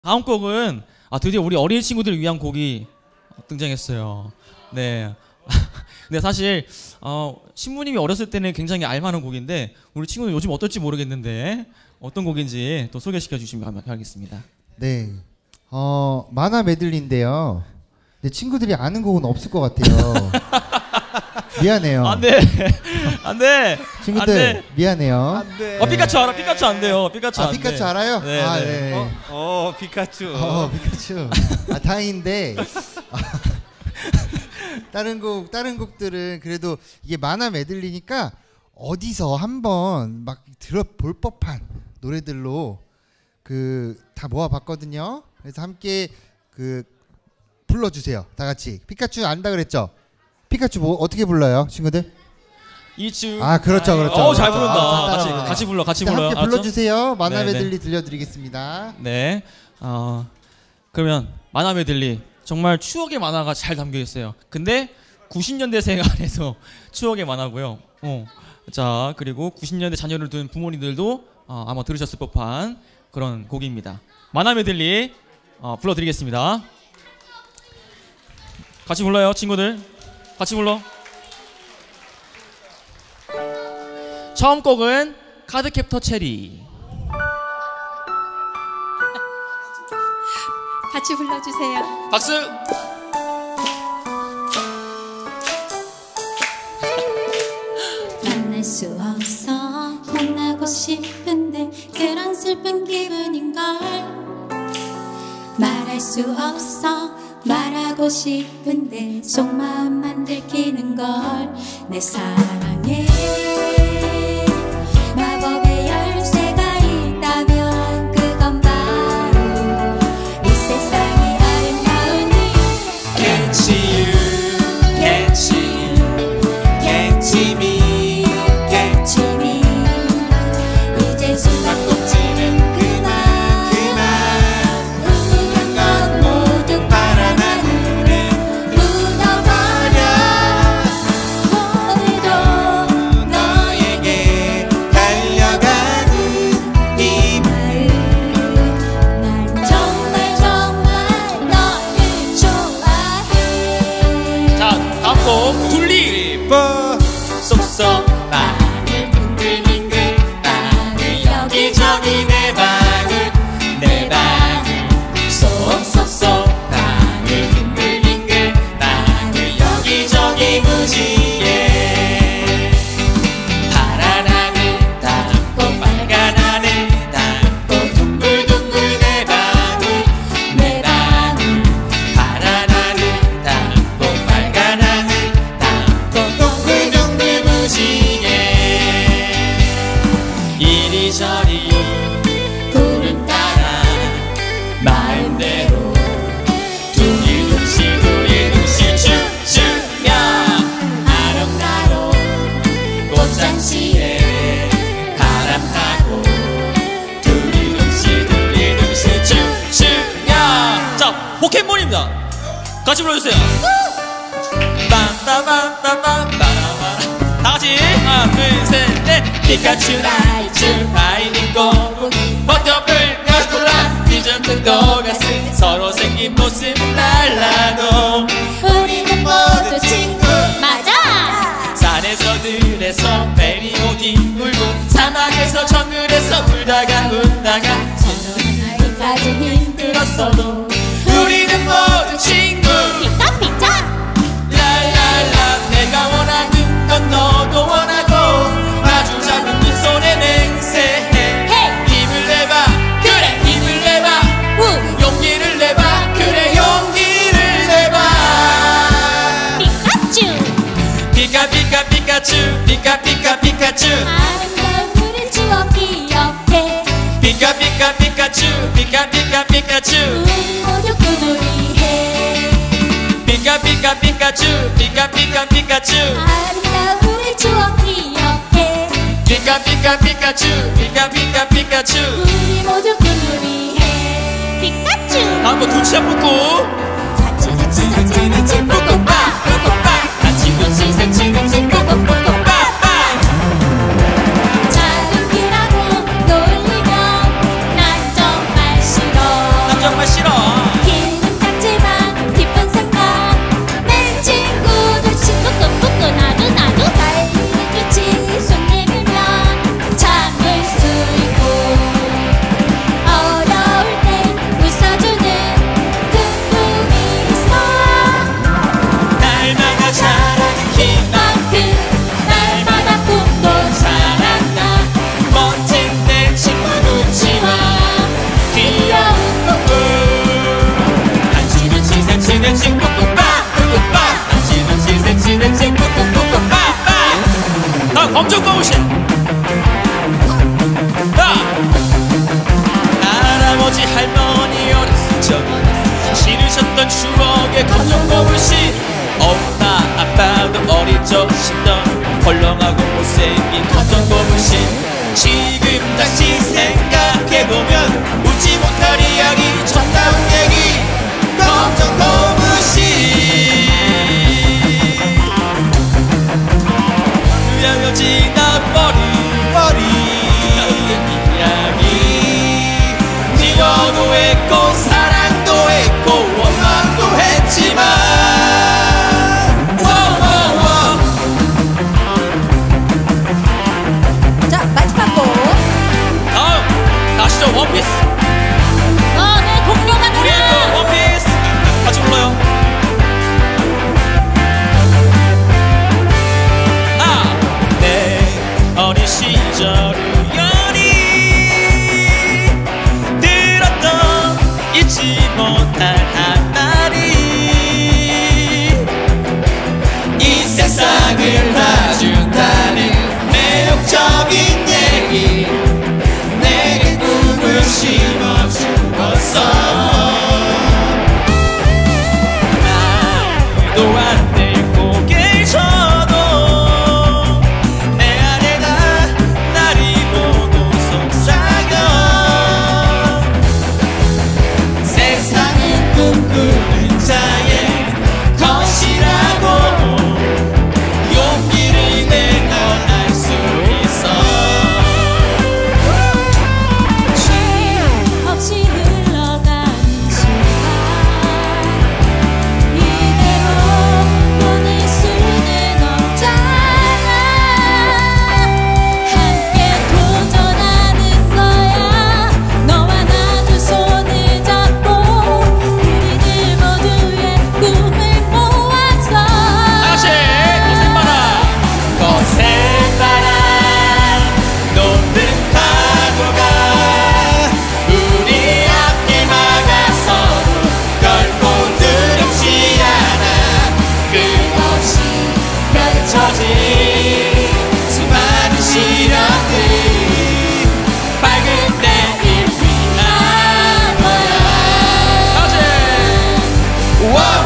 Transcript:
다음 곡은 드디어 우리 어린 친구들을 위한 곡이 등장했어요. 네. 근데 사실 신부님이 어렸을 때는 굉장히 알만한 곡인데 우리 친구들 요즘 어떨지 모르겠는데 어떤 곡인지 또 소개시켜 주시면 하겠습니다. 네. 만화 메들리인데요. 근데 친구들이 아는 곡은 없을 것 같아요. 미안해요. 안 돼. 안 돼. 친구들 안 돼. 미안해요. 안 돼. 피카츄 알아? 피카츄 안 돼요. 피카츄 안 돼. 피카츄 알아요? 네, 아, 네. 네. 피카츄. 피카츄. 다행인데. 다른 곡들은 그래도 이게 만화 메들리니까 어디서 한번 막 들어볼 법한 노래들로 다 모아봤거든요. 그래서 함께 불러주세요. 다 같이. 피카츄 안다 그랬죠? 피카츄 뭐 어떻게 불러요, 친구들? 이츄. 그렇죠. 잘 부른다. 같이 불러요. 함께 불러주세요. 만화 네, 메들리 들려드리겠습니다. 네. 그러면 만화 메들리 정말 추억의 만화가 잘 담겨 있어요. 근데 90년대생 안에서 추억의 만화고요. 자, 그리고 90년대 자녀를 둔 부모님들도 아마 들으셨을 법한 그런 곡입니다. 만화 메들리 불러드리겠습니다. 같이 불러요, 친구들. 같이 불러. 처음 곡은 카드캡터 체리. 같이 불러주세요. 박수. 만날 수 없어 만나고 싶은데 그런 슬픈 기분인걸. 말할 수 없어 말하고 싶은데 속마음만 들키는걸. 내 사랑에 마법의 열쇠가 있다면 그건 바로 이 세상이 아름다운 Can't see you, can't see you, can't see me, can't see me. 이제 숨바꼭질은 그만 건 모두 파란 하늘에 묻어버려. 오늘도 너에게 달려가는 이 마음 난 정말 정말 너를 좋아해. 자, 다음 곡 둘리. 속속 마음을 빙글빙글 나는 여기저기 내 방울 속속속 나는 빙글빙글 나는 여기저기 무지개. 파란 하늘 닿고 빨간 하늘 닿고 둥글둥글 내 방울 파란 하늘 닿고 빨간 하늘 닿고 둥글둥글 무지개. 이리저리 구름 따라 마음대로 두리둥실 춤추며 아름다운 꽃잔치에 바람 타고 두리둥실 춤추며. 자, 포켓몬입니다. 같이 불러주세요. 빰빰빰빰빰빰. 다 같이 하나, 둘, 셋, 넷. 피카츄 라이츄 파이닝 꼬북 버터풀 가꾸라 디저트 또가스 서로 생긴 모습 달라도 우리는 모두 친구. 맞아. 산에서 들에서 베리오디 울고 사막에서 정글에서 울다가 웃다가 나이까지 힘들었어도 우리는 모두 친구. 삐까삐까. 랄랄라 내가 원하는 건 너도 원하고 아주 작은 두 손에 맹세해. 힘을 내봐 그래 힘을 내봐 용기를 내봐 그래 용기를 내봐. 피카츄. 피카피카 피카츄 피카피카 피카츄 아름다운 우리 추억 기억해. 피카피카 피카츄 피카피카 피카츄 우리 모두 꿈을 위해. 피카피카 피카츄 피카피카 피카츄 아름다운 우리 추억 기억해. 피카피카 피카츄 피카피카 피카츄. 우리 모두 꿈을 위해. 피카츄. 다음 곡 두치 안 붙고. 같이 뽀뽀빠 같이 같이 같이 같이 뽀뽀뽀뽀빠. 작은 길하고 놀리면 난 정말 싫어. 검정 고무신. 할아버지 할머니 어렸을 적 신으셨던 추억의 검정 고무신. 엄마 아빠도 어릴 적 신던 헐렁하고 못생긴 검정 고무신. 지금 다시 생각해보면 웃지 못할 이야기, 정다운 얘기, 검정 고무신. 그냥 지나버린 이야기. 미워도 했고 사랑도 했고 원망도 했지만 자, 마지막 곡. 다음 가시죠. 원피스. 네, 공룡한 우리의 거 원피스 같이 불러요. 내 어린 시절 우연히 들었던 잊지 못할 한마디. 이 세상을 봐준다는 매력적인 얘기. 내게 꿈을 심어주었어. 말도 안 될 고개를 쳐도 내 안에다 나를 보고 속삭여. 세상은 꿈꾸는 자의 것이라고 용기를 내면 알 수 있어. 쉼 없이 흘러가는 시간 이대로 보낼 수는 없잖아. 함께 도전하는 거야. 너와 나 두 손을 잡고 우리들 모두의 꿈을 모아서. 다시 거센 바람. 거센 바람 높은 파도가 우리 앞에 막아서도 결코 두렵지 않아. 끝없이 펼쳐진 수많은 시련들이 밝은 내일 위한 거야. 다시. 와